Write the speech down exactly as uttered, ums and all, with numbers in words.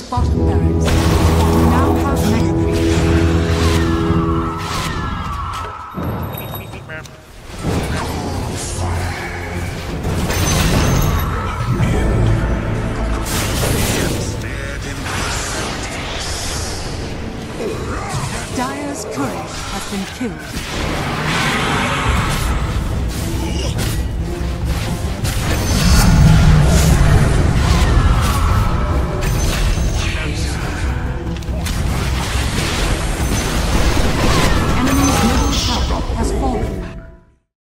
bottom barracks. You now have mega creeps. Dire's turret has been killed.